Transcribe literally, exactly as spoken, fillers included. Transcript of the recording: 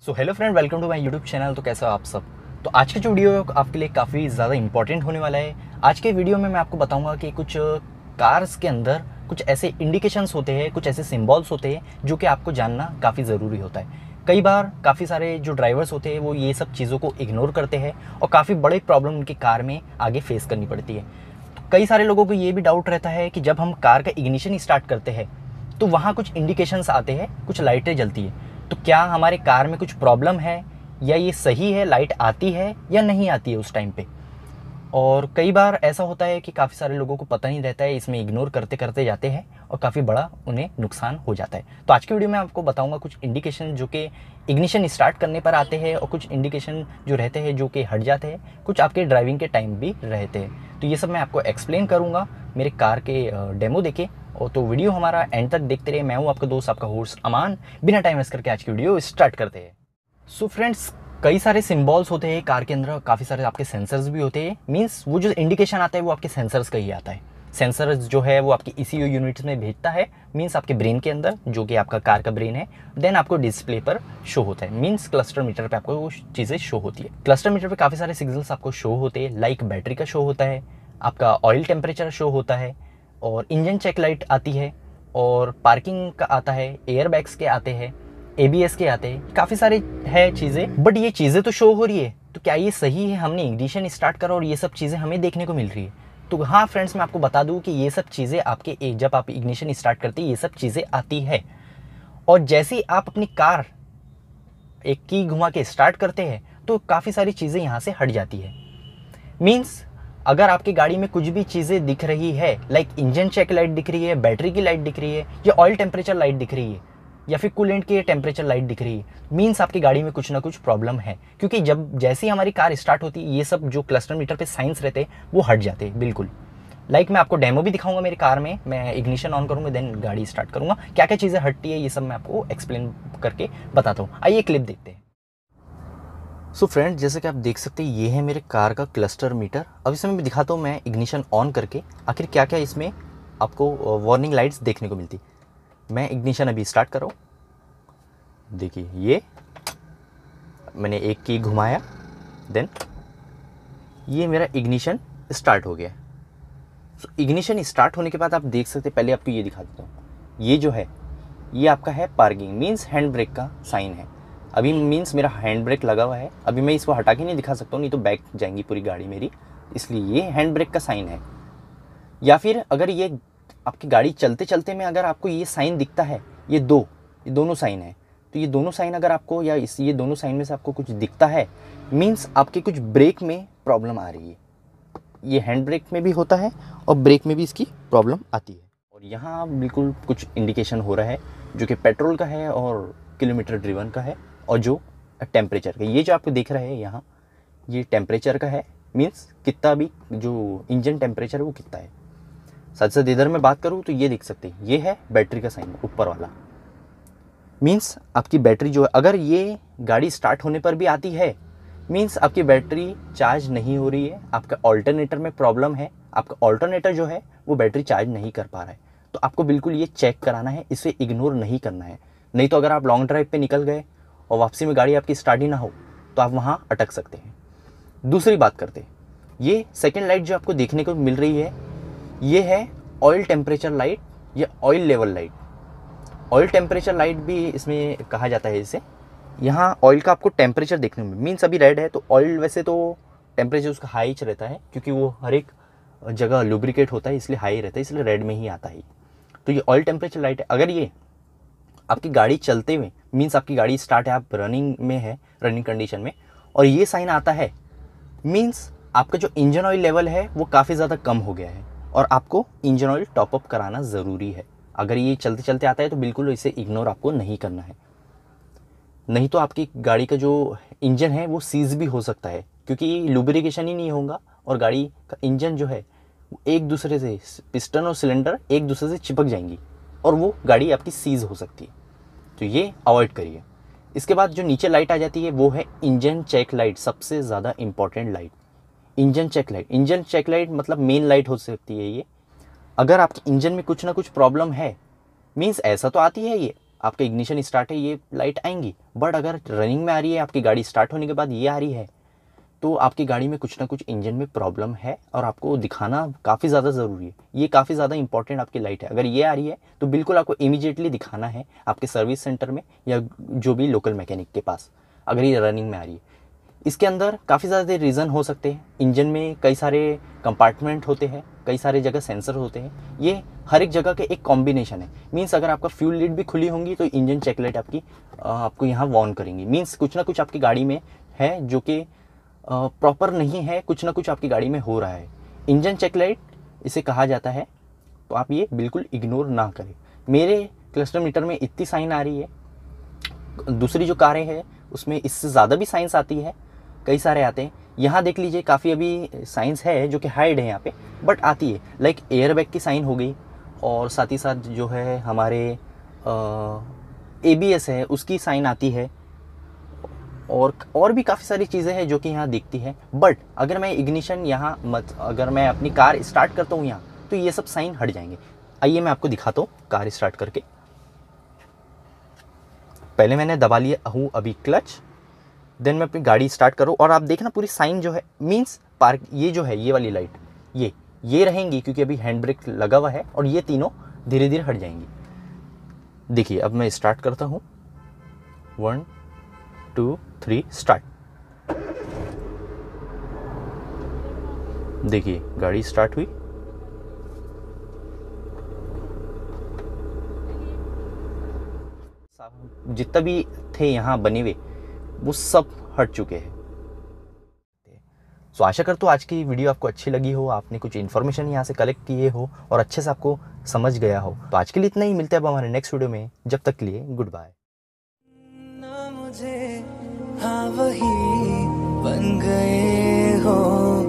So hello friend, welcome to my YouTube channel. तो कैसे हो आप सब। तो आज का जो वीडियो है आपके लिए काफ़ी ज़्यादा इंपॉर्टेंट होने वाला है। आज के वीडियो में मैं आपको बताऊंगा कि कुछ कार्स के अंदर कुछ ऐसे इंडिकेशंस होते हैं, कुछ ऐसे सिंबल्स होते हैं जो कि आपको जानना काफ़ी ज़रूरी होता है। कई बार काफ़ी सारे जो ड्राइवर्स होते हैं वो ये सब चीज़ों को इग्नोर करते हैं और काफ़ी बड़े प्रॉब्लम उनकी कार में आगे फेस करनी पड़ती है। तो कई सारे लोगों को ये भी डाउट रहता है कि जब हम कार का इग्निशन स्टार्ट करते हैं तो वहाँ कुछ इंडिकेशंस आते हैं, कुछ लाइटें जलती है। तो क्या हमारे कार में कुछ प्रॉब्लम है या ये सही है, लाइट आती है या नहीं आती है उस टाइम पे। और कई बार ऐसा होता है कि काफ़ी सारे लोगों को पता नहीं रहता है, इसमें इग्नोर करते करते जाते हैं और काफ़ी बड़ा उन्हें नुकसान हो जाता है। तो आज की वीडियो में आपको बताऊंगा कुछ इंडिकेशन जो कि इग्निशन स्टार्ट करने पर आते हैं और कुछ इंडिकेशन जो रहते हैं जो कि हट जाते हैं, कुछ आपके ड्राइविंग के टाइम भी रहते हैं। तो ये सब मैं आपको एक्सप्लेन करूँगा मेरे कार के डेमो देके। और तो वीडियो हमारा एंड तक देखते रहे। मैं हूँ आपका दोस्त, आपका होस्ट अमान। बिना टाइम वेस्ट करके आज की वीडियो स्टार्ट करते हैं। सो फ्रेंड्स, कई सारे सिंबल्स होते हैं कार के अंदर, काफ़ी सारे आपके सेंसर्स भी होते हैं। मींस वो जो इंडिकेशन आता है वो आपके सेंसर्स का ही आता है। सेंसर्स जो है वो आपकी ईसीयू यूनिट्स में भेजता है, मींस आपके ब्रेन के अंदर, जो कि आपका कार का ब्रेन है। देन आपको डिस्प्ले पर शो होता है, मींस क्लस्टर मीटर पे आपको वो चीज़ें शो होती है। क्लस्टर मीटर पे काफ़ी सारे सिग्नल्स आपको शो होते हैं, लाइक बैटरी का शो होता है, आपका ऑयल टेम्परेचर शो होता है, और इंजन चेक लाइट आती है, और पार्किंग का आता है, एयर बैग्स के आते हैं, एबीएस के आते हैं, काफ़ी सारे है चीज़ें। बट ये चीज़ें तो शो हो रही है, तो क्या ये सही है? हमने इग्निशन स्टार्ट करा और ये सब चीज़ें हमें देखने को मिल रही है। तो हाँ फ्रेंड्स, मैं आपको बता दूं कि ये सब चीज़ें आपके एक जब आप इग्निशन स्टार्ट करते हैं ये सब चीज़ें आती है। और जैसे ही आप अपनी कार एक की घुमा के स्टार्ट करते हैं तो काफ़ी सारी चीज़ें यहाँ से हट जाती है। मीन्स अगर आपकी गाड़ी में कुछ भी चीज़ें दिख रही है, लाइक इंजन चेक लाइट दिख रही है, बैटरी की लाइट दिख रही है, या ऑयल टेम्परेचर लाइट दिख रही है, या फिर कूलेंट की टेम्परेचर लाइट दिख रही है, मीन्स आपकी गाड़ी में कुछ ना कुछ प्रॉब्लम है। क्योंकि जब जैसे ही हमारी कार स्टार्ट होती है ये सब जो क्लस्टर मीटर पे साइंस रहते हैं वो हट जाते हैं बिल्कुल। लाइक मैं आपको डेमो भी दिखाऊंगा मेरी कार में। मैं इग्निशन ऑन करूँगा, देन गाड़ी स्टार्ट करूँगा, क्या क्या चीज़ें हटती है ये सब मैं आपको एक्सप्लेन करके बताता हूँ। आइए क्लिप देखते हैं। सो so फ्रेंड, जैसे कि आप देख सकते हैं ये है मेरे कार का क्लस्टर मीटर। अब इसमें मैं दिखाता हूँ मैं इग्निशन ऑन करके आखिर क्या क्या इसमें आपको वार्निंग लाइट्स देखने को मिलती। मैं इग्निशन अभी स्टार्ट कर रहा हूँ। देखिए ये मैंने एक की घुमाया, देन ये मेरा इग्निशन स्टार्ट हो गया। सो इग्निशन स्टार्ट होने के बाद आप देख सकते हैं, पहले आपको ये दिखा देता हूँ, ये जो है ये आपका है पार्किंग, मीन्स हैंड ब्रेक का साइन है। अभी मीन्स मेरा हैंड ब्रेक लगा हुआ है, अभी मैं इसको हटा के नहीं दिखा सकता हूँ, नहीं तो बैक जाएंगी पूरी गाड़ी मेरी, इसलिए ये हैंड ब्रेक का साइन है। या फिर अगर ये आपकी गाड़ी चलते चलते में अगर आपको ये साइन दिखता है, ये दो ये दोनों साइन है, तो ये दोनों साइन अगर आपको, या इस ये दोनों साइन में से आपको कुछ दिखता है, मीन्स आपके कुछ ब्रेक में प्रॉब्लम आ रही है। ये हैंड ब्रेक में भी होता है और ब्रेक में भी इसकी प्रॉब्लम आती है। और यहाँ बिल्कुल कुछ इंडिकेशन हो रहा है जो कि पेट्रोल का है और किलोमीटर ड्रिवन का है, और जो टेम्परेचर का, ये जो आपको दिख रहा है यहाँ, ये टेम्परेचर का है, मीन्स कितना भी जो इंजन टेम्परेचर है वो कितना है। साथ साथ इधर मैं बात करूँ तो ये देख सकते हैं, ये है बैटरी का साइन ऊपर वाला, मीन्स आपकी बैटरी जो है, अगर ये गाड़ी स्टार्ट होने पर भी आती है, मीन्स आपकी बैटरी चार्ज नहीं हो रही है, आपका ऑल्टरनेटर में प्रॉब्लम है, आपका ऑल्टरनेटर जो है वो बैटरी चार्ज नहीं कर पा रहा है। तो आपको बिल्कुल ये चेक कराना है, इसे इग्नोर नहीं करना है। नहीं तो अगर आप लॉन्ग ड्राइव पे निकल गए और वापसी में गाड़ी आपकी स्टार्ट ही ना हो तो आप वहाँ अटक सकते हैं। दूसरी बात करते हैं, ये सेकेंड लाइट जो आपको देखने को मिल रही है ये है ऑयल टेम्परेचर लाइट या oil level light. Oil temperature light भी इसमें कहा जाता है इसे। यहाँ ऑयल का आपको टेम्परेचर देखने को, मीन्स अभी रेड है तो ऑयल वैसे तो टेम्परेचर उसका हाई रहता है, क्योंकि वो हर एक जगह लुब्रिकेट होता है इसलिए हाई रहता है, इसलिए रेड में ही आता है। तो ये ऑयल टेम्परेचर लाइट है। अगर ये आपकी गाड़ी चलते हुए, मीन्स आपकी गाड़ी स्टार्ट है, आप रनिंग में है, रनिंग कंडीशन में, और ये साइन आता है, मीन्स आपका जो इंजन ऑयल लेवल है वो काफ़ी ज़्यादा कम हो गया है और आपको इंजन ऑयल टॉपअप कराना ज़रूरी है। अगर ये चलते चलते आता है तो बिल्कुल इसे इग्नोर आपको नहीं करना है, नहीं तो आपकी गाड़ी का जो इंजन है वो सीज भी हो सकता है, क्योंकि लुब्रिकेशन ही नहीं होगा और गाड़ी का इंजन जो है वो एक दूसरे से, पिस्टन और सिलेंडर एक दूसरे से चिपक जाएंगी और वो गाड़ी आपकी सीज हो सकती है। तो ये अवॉइड करिए। इसके बाद जो नीचे लाइट आ जाती है वो है इंजन चेक लाइट, सबसे ज़्यादा important light engine check light. Engine check light मतलब मेन लाइट हो सकती है ये। अगर आपके इंजन में कुछ ना कुछ प्रॉब्लम है, मीन्स ऐसा तो आती है ये, आपका इग्निशन स्टार्ट है, ये लाइट आएंगी। बट अगर रनिंग में आ रही है, आपकी गाड़ी स्टार्ट होने के बाद ये आ रही है, तो आपकी गाड़ी में कुछ ना कुछ इंजन में प्रॉब्लम है और आपको दिखाना काफ़ी ज़्यादा ज़रूरी है। ये काफ़ी ज़्यादा इंपॉर्टेंट आपकी लाइट है। अगर ये आ रही है तो बिल्कुल आपको इमीडिएटली दिखाना है आपके सर्विस सेंटर में या जो भी लोकल मैकेनिक के पास, अगर ये रनिंग में आ रही है। इसके अंदर काफ़ी ज़्यादा रीज़न हो सकते हैं। इंजन में कई सारे कंपार्टमेंट होते हैं, कई सारे जगह सेंसर होते हैं, ये हर एक जगह के एक कॉम्बिनेशन है। मीन्स अगर आपका फ्यूल लीड भी खुली होंगी तो इंजन चेक लाइट आपकी आपको यहाँ वार्न करेंगी। मीन्स कुछ ना कुछ आपकी गाड़ी में है जो कि प्रॉपर नहीं है, कुछ ना कुछ आपकी गाड़ी में हो रहा है। इंजन चेक लाइट इसे कहा जाता है, तो आप ये बिल्कुल इग्नोर ना करें। मेरे क्लस्टर मीटर में इतनी साइन आ रही है, दूसरी जो कारें हैं उसमें इससे ज़्यादा भी साइंस आती है, कई सारे आते हैं। यहाँ देख लीजिए काफ़ी अभी साइंस है जो कि हाइड है यहाँ पे, बट आती है। लाइक एयर बैग की साइन हो गई, और साथ ही साथ जो है हमारे ए बी एस है उसकी साइन आती है, और और भी काफ़ी सारी चीज़ें हैं जो कि यहाँ दिखती है। बट अगर मैं इग्निशन यहाँ मत अगर मैं अपनी कार स्टार्ट करता हूँ यहाँ, तो ये सब साइन हट जाएंगे। आइए मैं आपको दिखाता हूँ कार स्टार्ट करके। पहले मैंने दबा लिया हूँ अभी क्लच, देन मैं अपनी गाड़ी स्टार्ट करूँ और आप देखना पूरी साइन जो है, मीन्स पार्क ये जो है ये वाली लाइट ये ये रहेंगी क्योंकि अभी हैंड ब्रेक लगा हुआ है, और ये तीनों धीरे धीरे हट जाएंगी। देखिए अब मैं स्टार्ट करता हूँ, वन टू थ्री स्टार्ट। देखिए गाड़ी स्टार्ट हुई, जितना भी थे यहाँ बने हुए वो सब हट चुके हैं। सो आशा करता हूँ आज की वीडियो आपको अच्छी लगी हो, आपने कुछ इन्फॉर्मेशन यहाँ से कलेक्ट किए हो और अच्छे से आपको समझ गया हो। तो आज के लिए इतना ही, मिलते हैं अब हमारे नेक्स्ट वीडियो में। जब तक के लिए गुड बाय। मुझे हाँ वही बन गए हो।